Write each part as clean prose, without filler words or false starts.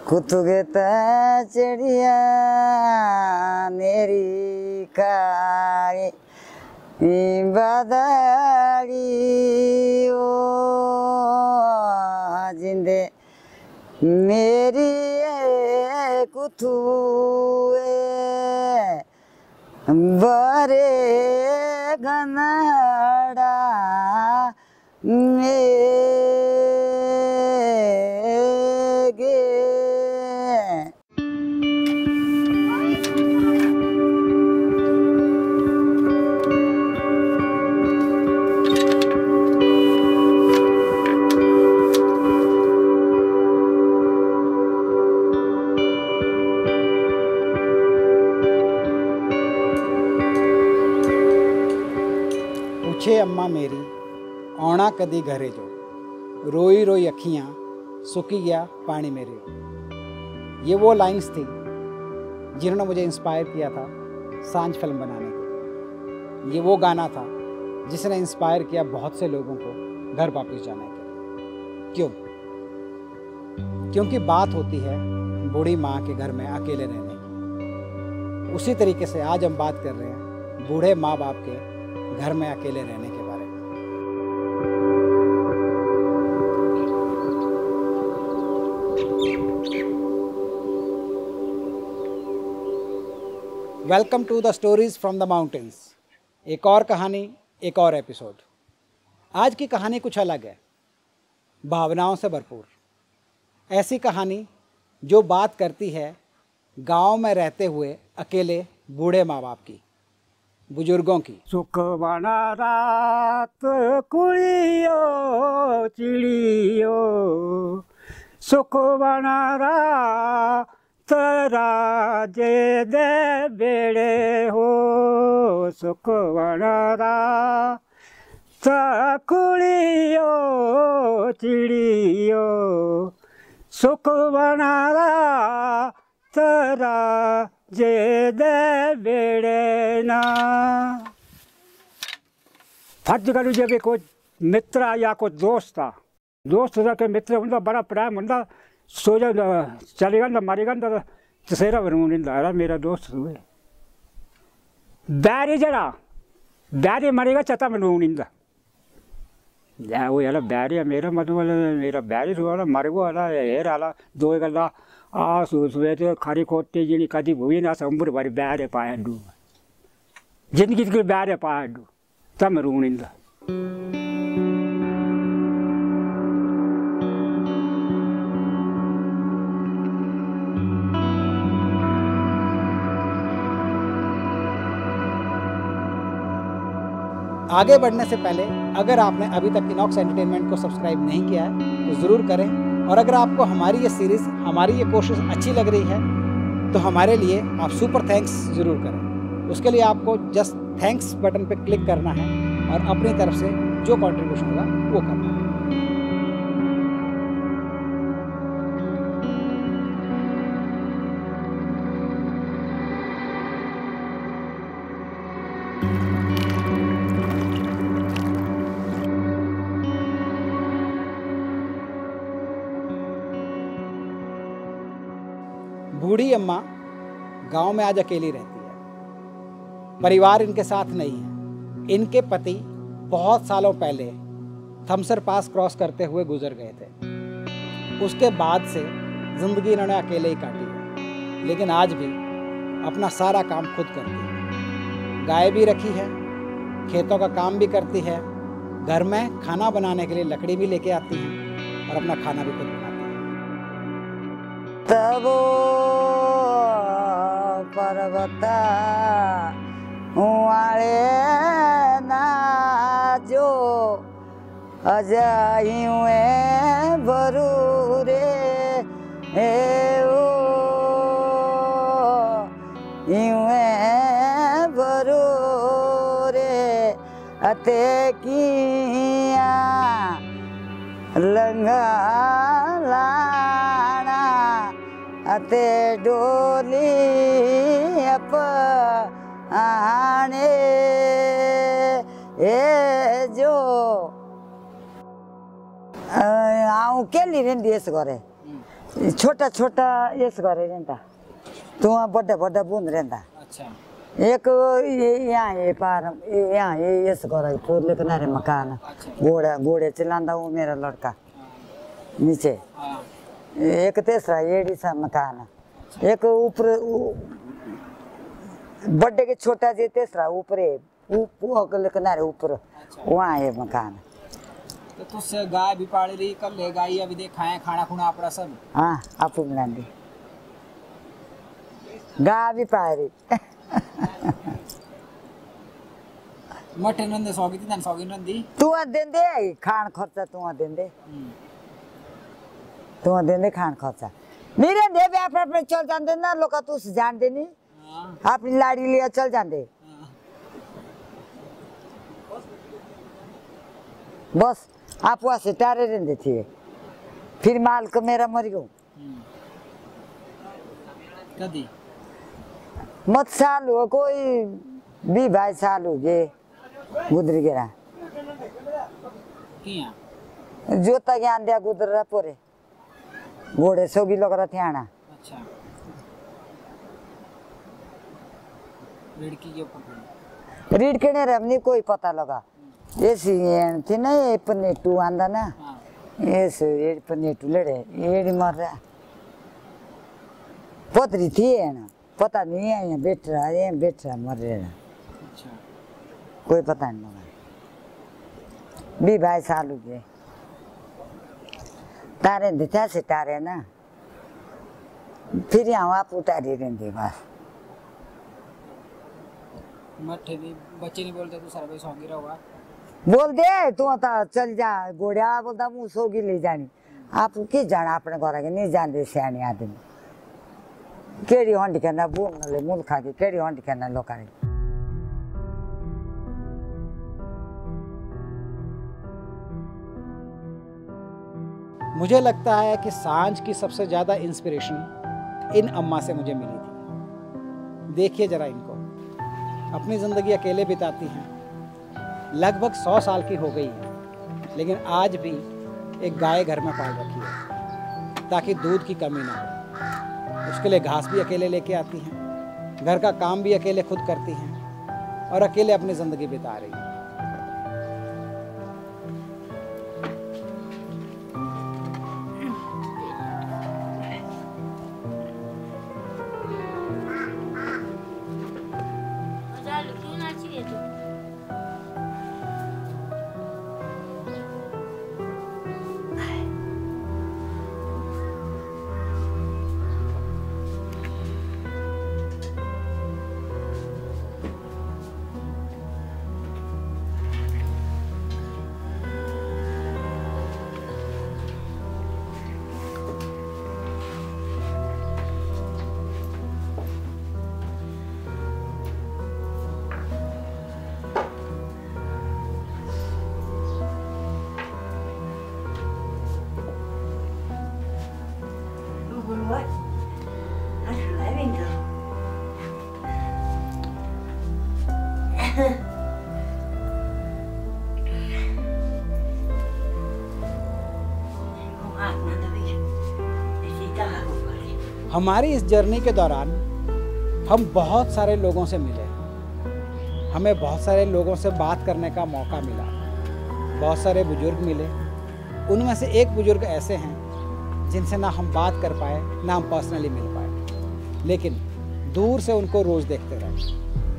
कुतुगता चिड़िया मेरी काली बादली ओ जिंदे मेरी कुतुए बरे गनाड़ा पूछे अम्मा मेरी आना कदी घरे जो रोई रोई अखियाँ सुखी गया पानी मेरे। ये वो लाइंस थी जिन्होंने मुझे इंस्पायर किया था सांझ फिल्म बनाने के। ये वो गाना था जिसने इंस्पायर किया बहुत से लोगों को घर वापस जाने के। क्यों? क्योंकि बात होती है बूढ़ी माँ के घर में अकेले रहने की। उसी तरीके से आज हम बात कर रहे हैं बूढ़े माँ बाप के घर में अकेले रहने के बारे में। Welcome to the stories from the mountains. एक और कहानी, एक और एपिसोड। आज की कहानी कुछ अलग है, भावनाओं से भरपूर। ऐसी कहानी जो बात करती है गांव में रहते हुए अकेले बूढ़े माँ बाप की, बुजुर्गों की। सुखवाना रात कुड़ियो चिड़ियो, सुखवाना रात राजे दे बेड़े हो, सुखवाना रात कुड़ियो चिड़ियो, सुखवाना रात जे दे बेड़े ना। फर्ज करूँ जब कोई मित्र या कोई दोस्त था, दोस्त के मित्र होंगे बड़ा प्रेम होंगे, सो जा चलेगा ना मरेगा ना तसेरा बनूंगा मेरा दोस्त हुए बैरी जरा बैरी मरेगा चता बनूंगा या वो यार बैरी मेरा मतलब मेरा बैरी वाला मर गो वाला हेर आला दो गल्ला आ सुबह तो खरी खोटे जी कदी हुई ना संबर बारी बैरे पाया डू जिंदगी के बैरे पाया डू तम रूनिंदा। आगे बढ़ने से पहले अगर आपने अभी तक इनॉक्स एंटरटेनमेंट को सब्सक्राइब नहीं किया है तो ज़रूर करें, और अगर आपको हमारी ये सीरीज़, हमारी ये कोशिश अच्छी लग रही है तो हमारे लिए आप सुपर थैंक्स ज़रूर करें। उसके लिए आपको जस्ट थैंक्स बटन पर क्लिक करना है और अपनी तरफ से जो कंट्रीब्यूशन होगा वो करना है। बूढ़ी अम्मा गांव में आज अकेली रहती है। परिवार इनके साथ नहीं है। इनके पति बहुत सालों पहले थमसर पास क्रॉस करते हुए गुजर गए थे। उसके बाद से जिंदगी इन्होंने अकेले ही काटी है, लेकिन आज भी अपना सारा काम खुद करती है। गाय भी रखी है, खेतों का काम भी करती है, घर में खाना बनाने के लिए लकड़ी भी लेके आती है और अपना खाना भी खुद बनाती है। तबो पर्वता वाले ना जो अजाई बरूरे ओ बरूरे अते किया लंगा लाना अते डोली अप आने ए जो आऊँ के लिए देश करे छोटा छोटा यस गरे रहता तो वहाँ बड़ा बड़ा बूंद रहता अच्छा एक यहाँ ये पार यहाँ ये यस गरे फूल किनारे मकान घोड़ा घोड़े चलाता वो मेरा लड़का नीचे एक तीसरा एडी सा मकान एक ऊपर बड़े के छोटा जी तीसरा ऊपर अगले किनारे ऊपर वहाँ है मकान। तो तुझसे गाय भी पाल रही कर ले गाय अभी देखा है खाना खुना अपना सब हाँ आप बना दी गाय भी पा रही मठे नंदे सौगी थी सौगी नंदी तू दे दे खान खर्चा तू दे दे तू दे दे खान खर्चा मेरे दे भी आप चल जाते ना लोग तू जान दे नहीं अपनी लाड़ी लिया चल जाते बस आप वहाँ से टारे रहते थे फिर माल को मेरा मर गयो कदी मत साल हुआ कोई भी भाई साल हो गए गुजर गया जो तक ज्ञान दिया गुजर रहा पूरे घोड़े सोगी लोग रहे आना अच्छा रीड के नहीं रमनी कोई पता लगा ये सी थी ना ये पनेटू आंदा ना ये पनेटू लड़े ये मर रहा पोतरी थी है ना पता नहीं है यहाँ बैठ रहा मर रहा अच्छा कोई पता नहीं लगा भी भाई साल हो गए तारे दिखा से तारे ना फिर यहाँ आप उतारी रहते बस मठे भी बच्चे नहीं बोलते तू सारा भाई सौगी रहा बोल दे तू तो चल जा घोड़िया बोलता मुँह सोगी ले जानी आप किस जाना अपने घर के नहीं जानते सियाने आदमी केड़ी हंडी करना बोल ले मूल खा के केड़ी हंडी करना लोग मुझे लगता है कि सांझ की सबसे ज़्यादा इंस्पिरेशन इन अम्मा से मुझे मिली थी। देखिए ज़रा इनको, अपनी ज़िंदगी अकेले बिताती हैं, लगभग 100 साल की हो गई है, लेकिन आज भी एक गाय घर में पाल रखी है ताकि दूध की कमी ना हो। उसके लिए घास भी अकेले लेके आती हैं, घर का काम भी अकेले खुद करती हैं और अकेले अपनी ज़िंदगी बिता रही हैं। हमारी इस जर्नी के दौरान हम बहुत सारे लोगों से मिले, हमें बहुत सारे लोगों से बात करने का मौका मिला, बहुत सारे बुजुर्ग मिले। उनमें से एक बुजुर्ग ऐसे हैं जिनसे ना हम बात कर पाए ना हम पर्सनली मिल पाए, लेकिन दूर से उनको रोज़ देखते रहे।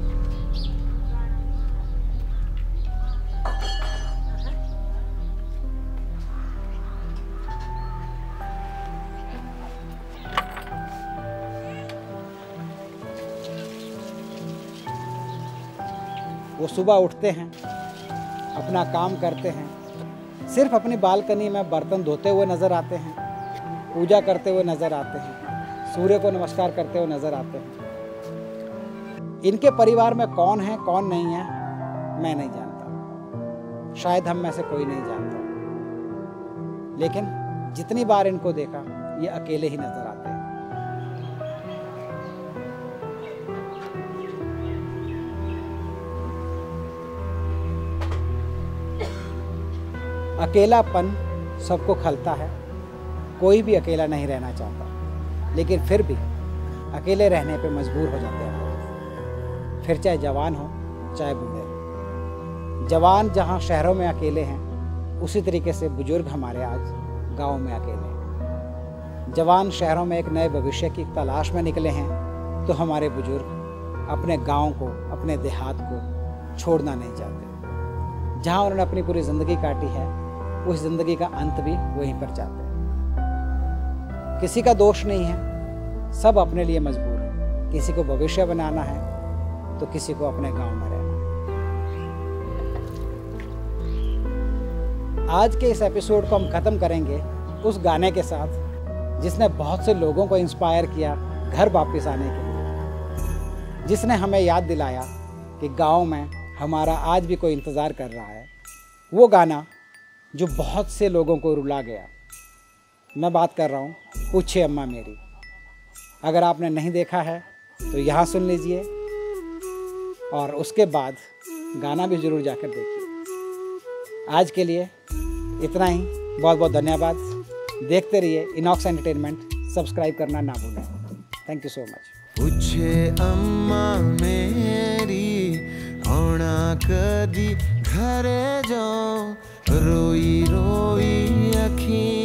वो सुबह उठते हैं, अपना काम करते हैं, सिर्फ अपनी बालकनी में बर्तन धोते हुए नज़र आते हैं, पूजा करते हुए नज़र आते हैं, सूर्य को नमस्कार करते हुए नज़र आते हैं। इनके परिवार में कौन है कौन नहीं है मैं नहीं जानता, शायद हम में से कोई नहीं जानता, लेकिन जितनी बार इनको देखा ये अकेले ही नज़र आते हैं। अकेलापन सबको खलता है, कोई भी अकेला नहीं रहना चाहता, लेकिन फिर भी अकेले रहने पे मजबूर हो जाते हैं। फिर चाहे जवान हो चाहे बूढ़े। जवान जहाँ शहरों में अकेले हैं, उसी तरीके से बुजुर्ग हमारे आज गाँव में अकेले हैं। जवान शहरों में एक नए भविष्य की तलाश में निकले हैं, तो हमारे बुजुर्ग अपने गांव को, अपने देहात को छोड़ना नहीं चाहते। जहां उन्होंने अपनी पूरी ज़िंदगी काटी है, उस ज़िंदगी का अंत भी वहीं पर चाहते हैं। किसी का दोष नहीं है, सब अपने लिए मजबूर हैं। किसी को भविष्य बनाना है तो किसी को अपने गांव में रहना है। आज के इस एपिसोड को हम ख़त्म करेंगे उस गाने के साथ जिसने बहुत से लोगों को इंस्पायर किया घर वापस आने के लिए, जिसने हमें याद दिलाया कि गांव में हमारा आज भी कोई इंतज़ार कर रहा है। वो गाना जो बहुत से लोगों को रुला गया। मैं बात कर रहा हूँ पूछे अम्मा मेरी। अगर आपने नहीं देखा है तो यहाँ सुन लीजिए, और उसके बाद गाना भी ज़रूर जाकर देखिए। आज के लिए इतना ही। बहुत बहुत धन्यवाद। देखते रहिए इनॉक्स एंटरटेनमेंट। सब्सक्राइब करना ना भूलें। Thank you so much. पूछे अम्मा मेरी आना कदी घरे जो रोई रोई अखी